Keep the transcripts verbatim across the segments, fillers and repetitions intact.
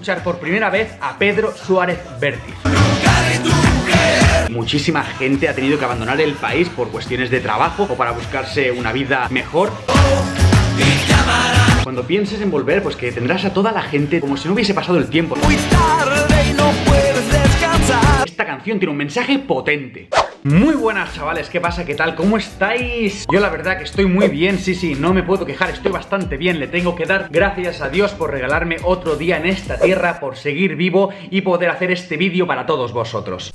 escuchar por primera vez a Pedro Suárez Vértiz. Muchísima gente ha tenido que abandonar el país por cuestiones de trabajo o para buscarse una vida mejor. Cuando pienses en volver, pues que tendrás a toda la gente como si no hubiese pasado el tiempo. Muy tarde y no puedes descansar. Esta canción tiene un mensaje potente. Muy buenas, chavales, ¿qué pasa? ¿Qué tal? ¿Cómo estáis? Yo la verdad que estoy muy bien, sí, sí, no me puedo quejar, estoy bastante bien. Le tengo que dar gracias a Dios por regalarme otro día en esta tierra, por seguir vivo y poder hacer este vídeo para todos vosotros.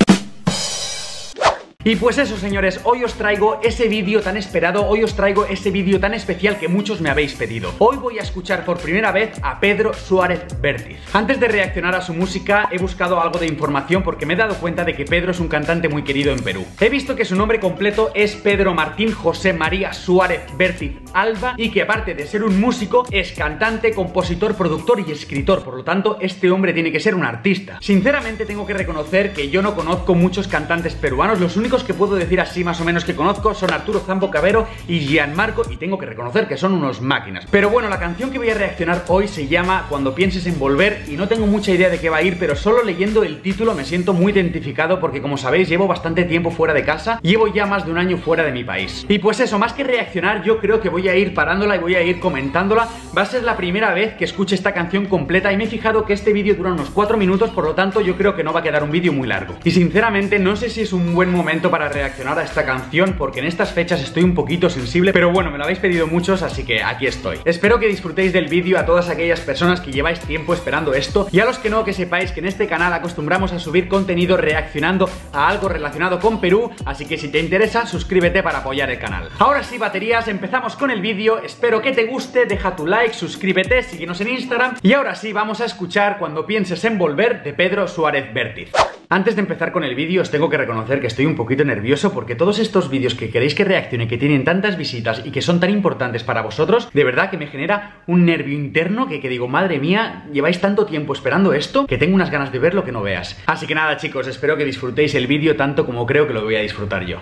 Y pues eso, señores, hoy os traigo ese vídeo tan esperado, hoy os traigo ese vídeo tan especial que muchos me habéis pedido. Hoy voy a escuchar por primera vez a Pedro Suárez Vértiz. Antes de reaccionar a su música, he buscado algo de información porque me he dado cuenta de que Pedro es un cantante muy querido en Perú. He visto que su nombre completo es Pedro Martín José María Suárez Vértiz Alba y que aparte de ser un músico, es cantante, compositor, productor y escritor. Por lo tanto, este hombre tiene que ser un artista. Sinceramente, tengo que reconocer que yo no conozco muchos cantantes peruanos. Los únicos que puedo decir así más o menos que conozco son Arturo Zambo Cabero y Gianmarco, y tengo que reconocer que son unos máquinas. Pero bueno, la canción que voy a reaccionar hoy se llama Cuando pienses en volver y no tengo mucha idea de qué va a ir, pero solo leyendo el título me siento muy identificado porque, como sabéis, llevo bastante tiempo fuera de casa, llevo ya más de un año fuera de mi país. Y pues eso, más que reaccionar, yo creo que voy a ir parándola y voy a ir comentándola. Va a ser la primera vez que escuche esta canción completa y me he fijado que este vídeo dura unos cuatro minutos, por lo tanto yo creo que no va a quedar un vídeo muy largo. Y sinceramente no sé si es un buen momento para reaccionar a esta canción porque en estas fechas estoy un poquito sensible, pero bueno, me lo habéis pedido muchos, así que aquí estoy. Espero que disfrutéis del vídeo, a todas aquellas personas que lleváis tiempo esperando esto, y a los que no, que sepáis que en este canal acostumbramos a subir contenido reaccionando a algo relacionado con Perú, así que si te interesa, suscríbete para apoyar el canal. Ahora sí, baterías, empezamos con el vídeo. Espero que te guste, deja tu like, suscríbete, síguenos en Instagram, y ahora sí, vamos a escuchar Cuando pienses en volver de Pedro Suárez Vértiz. Antes de empezar con el vídeo, os tengo que reconocer que estoy un poquito nervioso porque todos estos vídeos que queréis que reaccione, que tienen tantas visitas y que son tan importantes para vosotros, de verdad que me genera un nervio interno que, que digo, madre mía, lleváis tanto tiempo esperando esto que tengo unas ganas de verlo que no veas. Así que nada, chicos, espero que disfrutéis el vídeo tanto como creo que lo voy a disfrutar yo.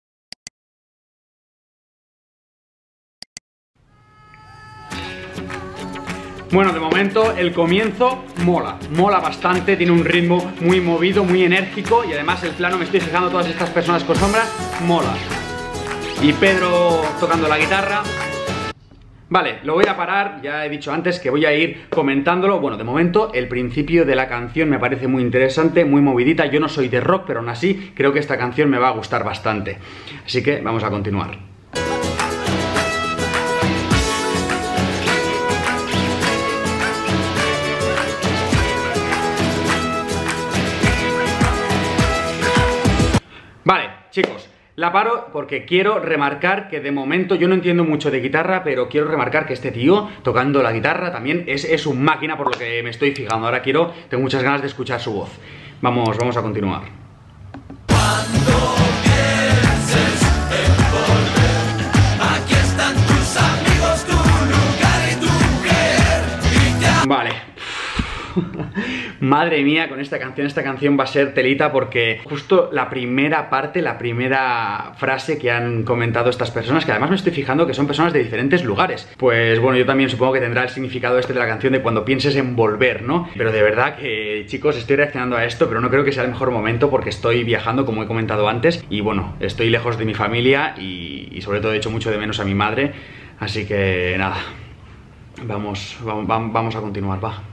Bueno, de momento el comienzo mola, mola bastante, tiene un ritmo muy movido, muy enérgico, y además el plano, me estoy fijando todas estas personas con sombras, mola. Y Pedro tocando la guitarra. Vale, lo voy a parar, ya he dicho antes que voy a ir comentándolo. Bueno, de momento el principio de la canción me parece muy interesante, muy movidita. Yo no soy de rock, pero aún así creo que esta canción me va a gustar bastante. Así que vamos a continuar. Vale, chicos, la paro porque quiero remarcar que de momento yo no entiendo mucho de guitarra, pero quiero remarcar que este tío tocando la guitarra también es, es un máquina, por lo que me estoy fijando. Ahora quiero, tengo muchas ganas de escuchar su voz. Vamos, vamos a continuar. Cuando pienses en volver, aquí están tus amigos, tu lugar y tu mujer. Vale. Madre mía, con esta canción, esta canción va a ser telita porque justo la primera parte, la primera frase que han comentado estas personas, que además me estoy fijando que son personas de diferentes lugares, pues bueno, yo también supongo que tendrá el significado este de la canción de cuando pienses en volver, ¿no? Pero de verdad que, chicos, estoy reaccionando a esto, pero no creo que sea el mejor momento porque estoy viajando, como he comentado antes, y bueno, estoy lejos de mi familia y, y sobre todo he hecho mucho de menos a mi madre, así que nada, vamos, vamos, vamos a continuar, va.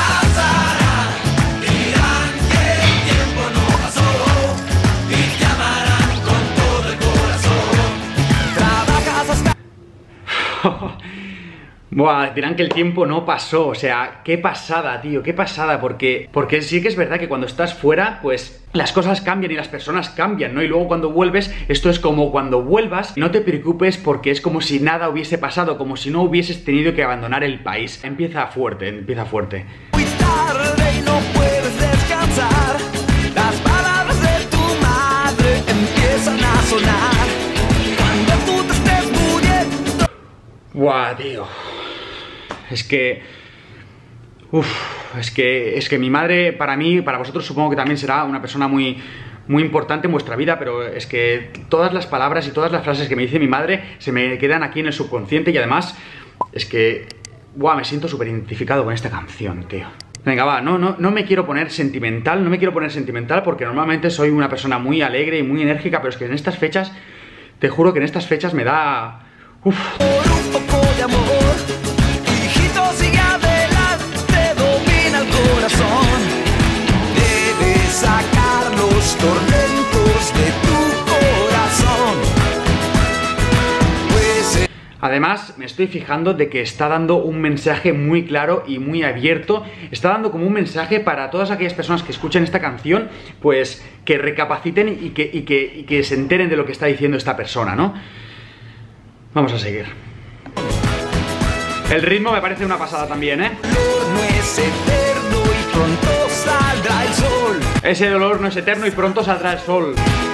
Dirán que el tiempo no pasó y te amarán con todo el corazón. Trabajas hasta... Buah, dirán que el tiempo no pasó. O sea, qué pasada, tío, qué pasada. Porque, porque sí que es verdad que cuando estás fuera, pues las cosas cambian y las personas cambian, ¿no? Y luego cuando vuelves, esto es como cuando vuelvas, no te preocupes porque es como si nada hubiese pasado, como si no hubieses tenido que abandonar el país. Empieza fuerte, empieza fuerte. Muy tarde y no puedes descansar. Las palabras de tu madre empiezan a sonar. Cuando tú te estés muriendo. Buah, tío. Es que... Uf, es que, es que mi madre, para mí, para vosotros supongo que también será una persona muy, muy importante en vuestra vida, pero es que todas las palabras y todas las frases que me dice mi madre se me quedan aquí en el subconsciente y además es que, buah, me siento súper identificado con esta canción, tío. Venga, va, no, no, no me quiero poner sentimental, no me quiero poner sentimental porque normalmente soy una persona muy alegre y muy enérgica, pero es que en estas fechas, te juro que en estas fechas me da... Uf. Por un poco de amor, hijito, sigue adelante, domina el corazón. Debes sacar los tormentos de tu corazón. Pues... Además, me estoy fijando de que está dando un mensaje muy claro y muy abierto. Está dando como un mensaje para todas aquellas personas que escuchen esta canción, pues que recapaciten y que, y que, y que se enteren de lo que está diciendo esta persona, ¿no? Vamos a seguir. El ritmo me parece una pasada también, ¿eh? No es eterno y pronto saldrá el sol. Ese dolor no es eterno y pronto saldrá el sol.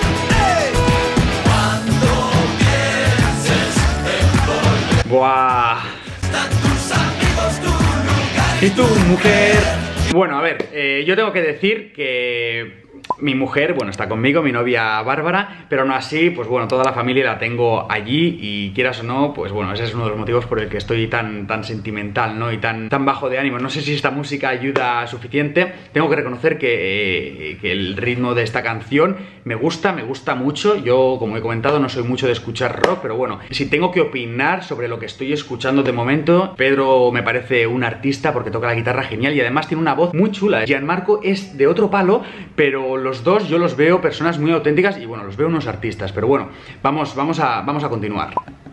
Buah. ¿Y tu mujer? Bueno, a ver, eh, yo tengo que decir que mi mujer, bueno, está conmigo, mi novia Bárbara, pero aún así, pues bueno, toda la familia la tengo allí y quieras o no, pues bueno, ese es uno de los motivos por el que estoy tan, tan sentimental, ¿no? Y tan, tan bajo de ánimo. No sé si esta música ayuda suficiente. Tengo que reconocer que, eh, que el ritmo de esta canción me gusta, me gusta mucho. Yo, como he comentado, no soy mucho de escuchar rock, pero bueno, si tengo que opinar sobre lo que estoy escuchando de momento, Pedro me parece un artista porque toca la guitarra genial y además tiene una voz muy chula. Gianmarco es de otro palo, pero los dos yo los veo personas muy auténticas y bueno, los veo unos artistas, pero bueno, vamos, vamos, a, vamos a continuar.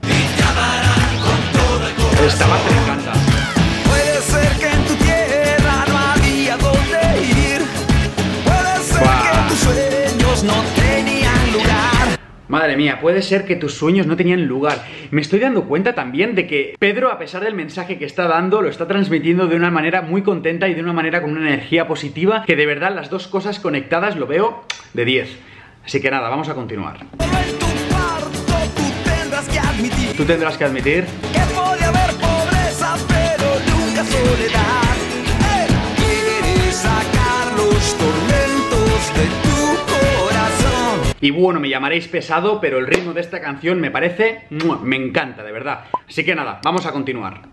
Esta parte me encanta. Puede ser que en tu tierra no había dónde ir. Puede ser Wow. que tus sueños no tenían lugar. Madre mía, puede ser que tus sueños no tenían lugar. Me estoy dando cuenta también de que Pedro, a pesar del mensaje que está dando, lo está transmitiendo de una manera muy contenta y de una manera con una energía positiva, que de verdad las dos cosas conectadas lo veo de diez. Así que nada, vamos a continuar. Solo en tu parto tú tendrás que admitir Tú tendrás que admitir... que puede haber pobreza, pero nunca soledad. ¡Eh! Quieres sacar los tormentos de tu corazón. Y bueno, me llamaréis pesado, pero el ritmo de esta canción me parece... ¡mua! Me encanta, de verdad. Así que nada, vamos a continuar.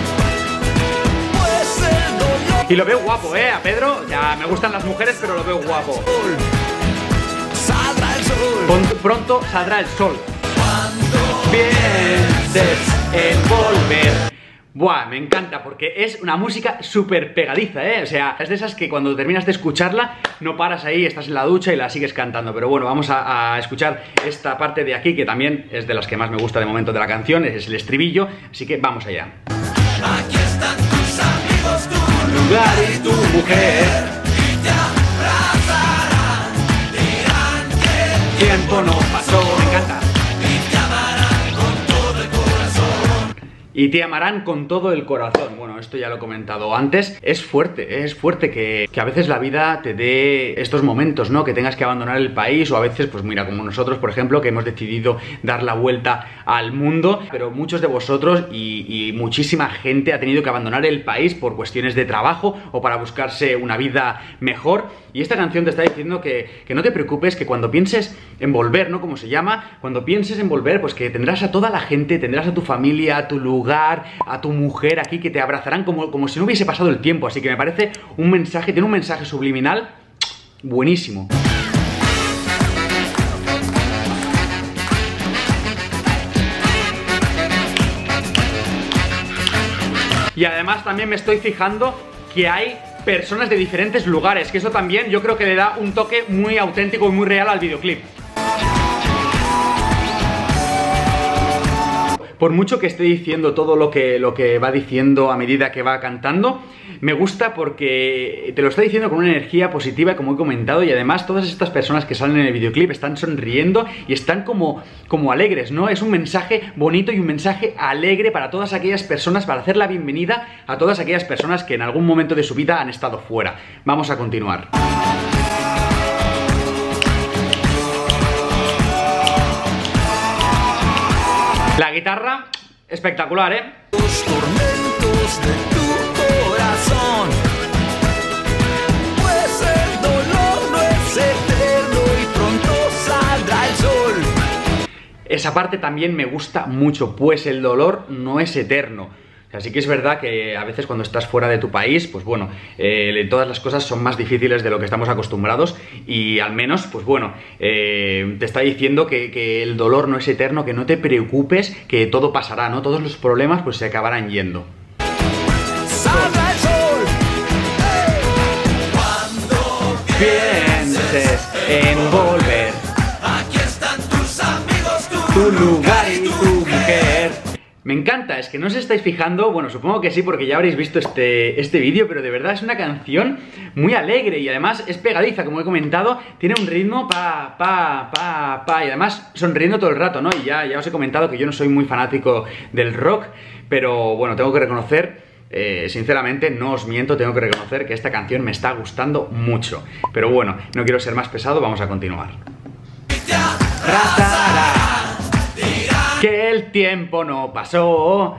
Pues el dolor Y lo veo guapo, ¿eh? A Pedro, ya me gustan las mujeres, pero lo veo guapo. saldrá el sol. Pon- Pronto saldrá el sol. Pienses en volver. Buah, me encanta porque es una música súper pegadiza, ¿eh? O sea, es de esas que cuando terminas de escucharla no paras ahí, estás en la ducha y la sigues cantando. Pero bueno, vamos a, a escuchar esta parte de aquí que también es de las que más me gusta de momento de la canción, es el estribillo, así que vamos allá. Aquí están tus amigos, tu Lugar y tu mujer, y te abrazarán. Dirán que tiempo no pasó, me encanta. y te amarán con todo el corazón. Y te amarán con todo el corazón. Bueno, esto ya lo he comentado antes. Es fuerte, es fuerte que, que a veces la vida te dé estos momentos, ¿no? Que tengas que abandonar el país o a veces, pues mira, como nosotros, por ejemplo, que hemos decidido dar la vuelta al mundo. Pero muchos de vosotros y, y muchísima gente ha tenido que abandonar el país por cuestiones de trabajo o para buscarse una vida mejor. Y esta canción te está diciendo que, que no te preocupes, que cuando pienses en volver, ¿no? Como se llama, cuando pienses en volver, pues que tendrás a toda la gente, tendrás a tu familia, a tu lugar, a tu mujer aquí, que te abrazarán como, como si no hubiese pasado el tiempo. Así que me parece un mensaje, tiene un mensaje subliminal buenísimo. Y además también me estoy fijando que hay personas de diferentes lugares, que eso también yo creo que le da un toque muy auténtico y muy real al videoclip. Por mucho que esté diciendo todo lo que, lo que va diciendo a medida que va cantando, me gusta porque te lo está diciendo con una energía positiva, como he comentado, y además todas estas personas que salen en el videoclip están sonriendo y están como, como alegres, ¿no? Es un mensaje bonito y un mensaje alegre para todas aquellas personas, para hacer la bienvenida a todas aquellas personas que en algún momento de su vida han estado fuera. Vamos a continuar. La guitarra, espectacular, ¿eh? Los tormentos de tu corazón. Pues el dolor no es eterno y pronto saldrá el sol. Esa parte también me gusta mucho, pues el dolor no es eterno. Así que es verdad que a veces cuando estás fuera de tu país, pues bueno, eh, todas las cosas son más difíciles de lo que estamos acostumbrados y al menos, pues bueno, eh, te está diciendo que, que el dolor no es eterno, que no te preocupes, que todo pasará, ¿no? Todos los problemas pues se acabarán yendo. Salga el sol. Cuando Pienses en volver, aquí están tus amigos, tu, tu lugar y tu mujer. Me encanta, es que no os estáis fijando, bueno, supongo que sí porque ya habréis visto este, este vídeo, pero de verdad es una canción muy alegre y además es pegadiza, como he comentado, tiene un ritmo pa, pa, pa, pa, y además sonriendo todo el rato, ¿no? Y ya, ya os he comentado que yo no soy muy fanático del rock, pero bueno, tengo que reconocer, eh, sinceramente, no os miento, tengo que reconocer que esta canción me está gustando mucho. Pero bueno, no quiero ser más pesado, vamos a continuar. Que el tiempo no pasó.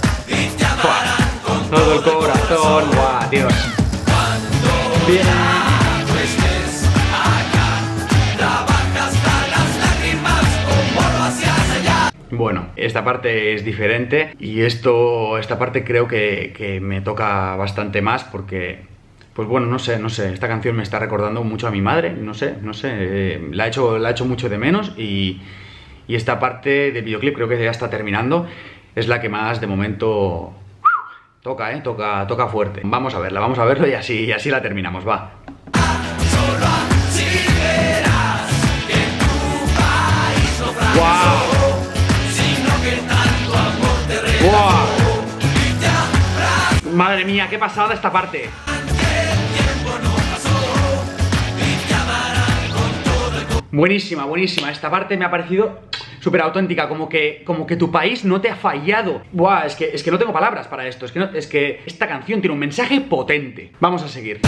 Buah, todo el corazón. Buah, Dios. Bien. Bueno, esta parte es diferente y esto, esta parte creo que, que me toca bastante más porque, pues bueno, no sé, no sé, esta canción me está recordando mucho a mi madre, no sé, no sé, eh, la he hecho, la he hecho mucho de menos y... Y esta parte del videoclip creo que ya está terminando. Es la que más de momento toca, ¿eh? Toca, toca fuerte. Vamos a verla, vamos a verlo y así, y así la terminamos, va. ¡Wow! ¡Wow! Madre mía, qué pasada esta parte. Buenísima, buenísima. Esta parte me ha parecido súper auténtica, como que, como que tu país no te ha fallado. Buah, es que, es que no tengo palabras para esto. Es que, no, es que esta canción tiene un mensaje potente. Vamos a seguir.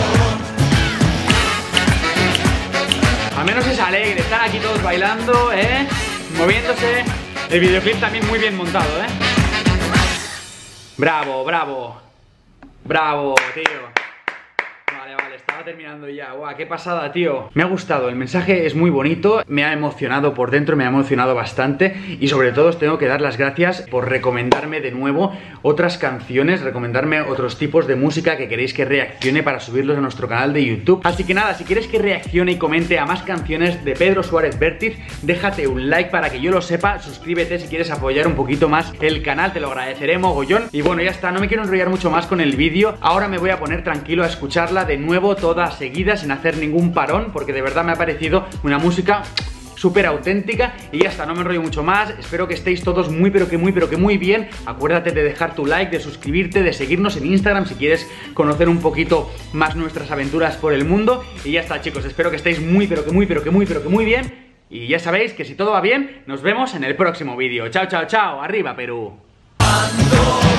Al menos es alegre. Están aquí todos bailando, ¿eh? Moviéndose. El videoclip también muy bien montado, ¿eh? Bravo, bravo. Bravo, tío. Vale, vale, estaba terminando ya. Guau, qué pasada, tío. Me ha gustado, el mensaje es muy bonito. Me ha emocionado por dentro, me ha emocionado bastante. Y sobre todo os tengo que dar las gracias por recomendarme de nuevo otras canciones, recomendarme otros tipos de música que queréis que reaccione para subirlos a nuestro canal de YouTube. Así que nada, si quieres que reaccione y comente a más canciones de Pedro Suárez Vértiz, déjate un like para que yo lo sepa. Suscríbete si quieres apoyar un poquito más el canal, te lo agradeceré mogollón. Y bueno, ya está, no me quiero enrollar mucho más con el vídeo. Ahora me voy a poner tranquilo a escucharla de nuevo toda seguida sin hacer ningún parón, porque de verdad me ha parecido una música súper auténtica. Y ya está, no me enrollo mucho más. Espero que estéis todos muy pero que muy pero que muy bien. Acuérdate de dejar tu like, de suscribirte, de seguirnos en Instagram si quieres conocer un poquito más nuestras aventuras por el mundo. Y ya está, chicos, espero que estéis muy pero que muy pero que muy pero que muy bien. Y ya sabéis que si todo va bien, nos vemos en el próximo vídeo. Chao, chao, chao, arriba Perú.